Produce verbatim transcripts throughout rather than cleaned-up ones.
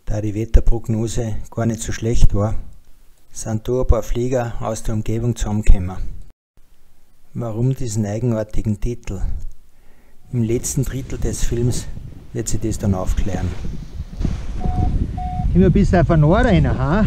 Da die Wetterprognose gar nicht so schlecht war, sind da ein paar Flieger aus der Umgebung zusammengekommen. Warum diesen eigenartigen Titel? Im letzten Drittel des Films wird sich das dann aufklären. Gehen wir bis auf den Norden rein, ha?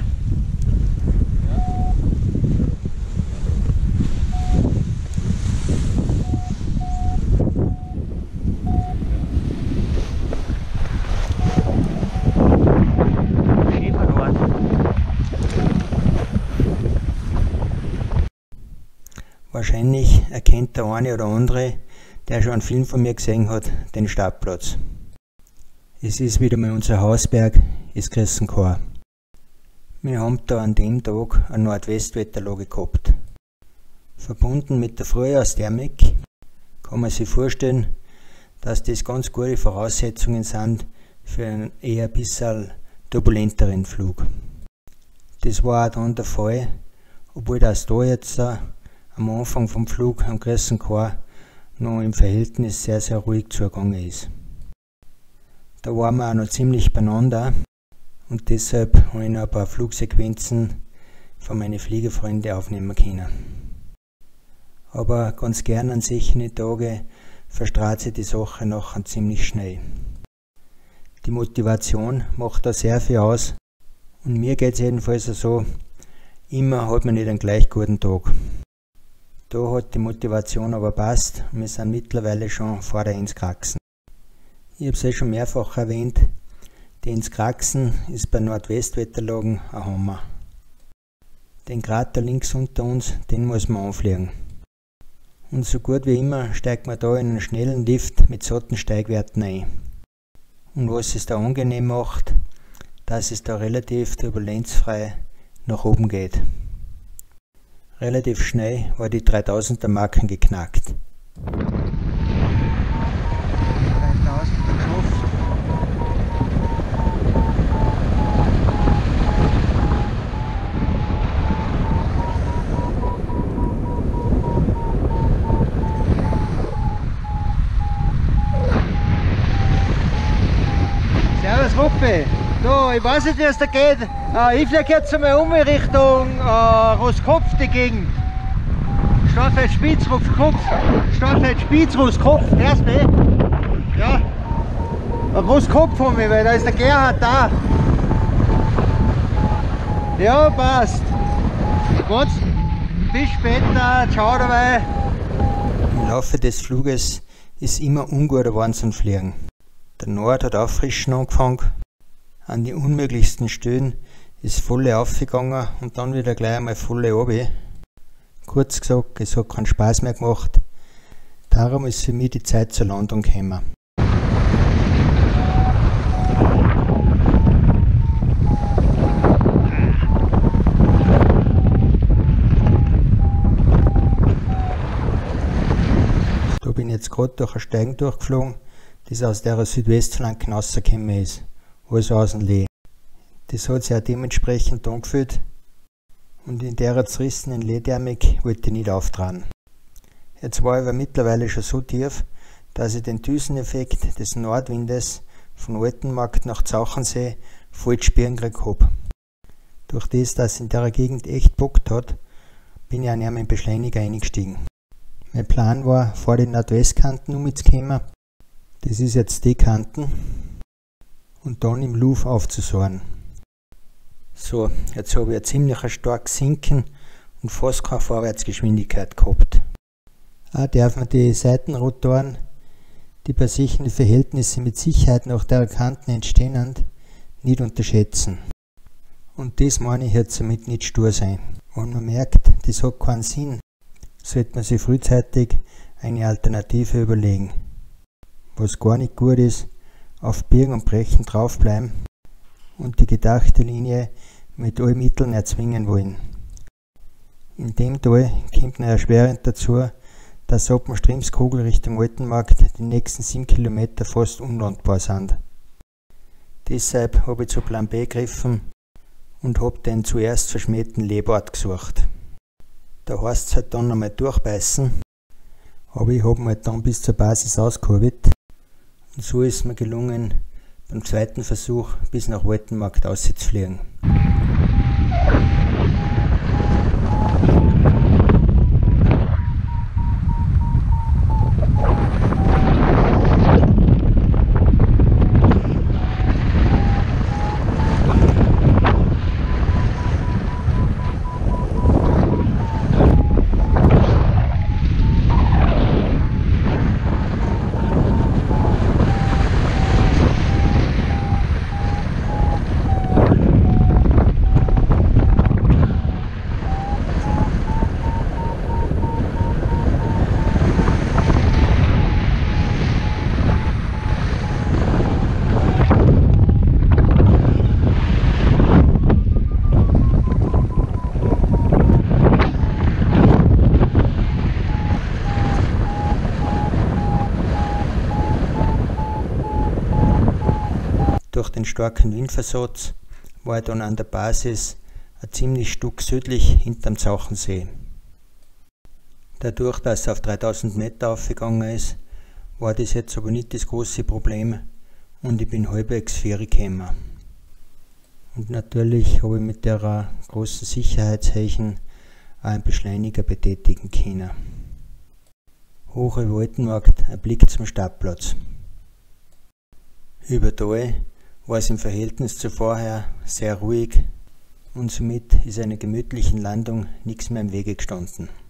Wahrscheinlich erkennt der eine oder andere, der schon einen Film von mir gesehen hat, den Startplatz. Es ist wieder mal unser Hausberg, ist Gressenchor. Wir haben da an dem Tag eine Nordwestwetterlage gehabt. Verbunden mit der Frühjahrsthermik kann man sich vorstellen, dass das ganz gute Voraussetzungen sind für einen eher ein bisschen turbulenteren Flug. Das war auch dann der Fall, obwohl das da jetzt uh, am Anfang vom Flug am Gressenchor noch im Verhältnis sehr, sehr ruhig zugegangen ist. Da waren wir auch noch ziemlich beieinander und deshalb habe ich noch ein paar Flugsequenzen von meinen Fliegerfreunden aufnehmen können. Aber ganz gern an solchen Tagen verstrahlt sich die Sache nachher ziemlich schnell. Die Motivation macht da sehr viel aus und mir geht es jedenfalls so, immer hat man nicht einen gleich guten Tag. Da hat die Motivation aber passt und wir sind mittlerweile schon vor der Enzkraxen. Ich habe es ja schon mehrfach erwähnt, die Enzkraxen ist bei Nordwestwetterlagen ein Hammer. Den Krater links unter uns, den muss man anfliegen. Und so gut wie immer steigt man da in einen schnellen Lift mit satten Steigwerten ein. Und was es da angenehm macht, dass es da relativ turbulenzfrei nach oben geht. Relativ schnell war die dreitausender Marken geknackt. dreitausender geschafft. Servus Ruppe! Da, ich weiß nicht, wie es da geht. Äh, ich fliege jetzt einmal um Richtung äh, Roskopf, die Gegend. Stadtfeld Spitzrufskopf. Stadtfeld Spitzrufskopf, hörst du mich? Ja. Roskopf von mir, weil da ist der Gerhard da. Ja, passt. Gut, bis später, ciao dabei. Im Laufe des Fluges ist immer ungut geworden zum Fliegen. Der Nord hat auffrischen angefangen. An die unmöglichsten Stellen ist volle aufgegangen und dann wieder gleich einmal volle runter. Kurz gesagt, es hat keinen Spaß mehr gemacht. Darum ist für mich die Zeit zur Landung gekommen. Da bin ich jetzt gerade durch ein Steigen durchgeflogen, das aus der Südwestflanke rausgekommen ist. Also aus dem Lee. Das hat sich auch dementsprechend angefühlt und in der zerrissenen Lehthermik wollte ich nicht auftragen. Jetzt war ich aber mittlerweile schon so tief, dass ich den Düseneffekt des Nordwindes von Altenmarkt nach Zauchensee voll spüren gekriegt habe. Durch das, dass es in der Gegend echt bockt hat, bin ich auch nicht mehr im Beschleuniger eingestiegen. Mein Plan war, vor den Nordwestkanten umzukommen. Das ist jetzt die Kanten. Und dann im Luft aufzusauen. So, jetzt habe ich ein ziemlich starkes Sinken und fast keine Vorwärtsgeschwindigkeit gehabt. Auch darf man die Seitenrotoren, die bei solchen Verhältnissen mit Sicherheit nach der Kanten entstehen, nicht unterschätzen. Und das meine ich jetzt damit nicht stur sein. Wenn man merkt, das hat keinen Sinn, sollte man sich frühzeitig eine Alternative überlegen. Was gar nicht gut ist, auf Biegen und Brechen draufbleiben und die gedachte Linie mit allen Mitteln erzwingen wollen. In dem Tal kommt noch erschwerend dazu, dass ab dem Strimskogel Richtung Altenmarkt die nächsten sieben Kilometer fast unlandbar sind. Deshalb habe ich zu Plan B gegriffen und habe den zuerst verschmähten Lehbart gesucht. Da heißt es halt dann einmal durchbeißen, aber ich habe ihn halt dann bis zur Basis ausgehobelt. Und so ist mir gelungen, beim zweiten Versuch bis nach Waltenmarkt auszufliegen. Durch den starken Windversatz war er dann an der Basis ein ziemlich Stück südlich hinterm Zauchensee. Dadurch, dass er auf dreitausend Meter aufgegangen ist, war das jetzt aber nicht das große Problem und ich bin halbwegs fair gekommen. Und natürlich habe ich mit der großen Sicherheitsheichen auch einen Beschleuniger betätigen können. Hoch über Waltenmarkt, ein Blick zum Startplatz. Überall war es im Verhältnis zu vorher sehr ruhig und somit ist einer gemütlichen Landung nichts mehr im Wege gestanden.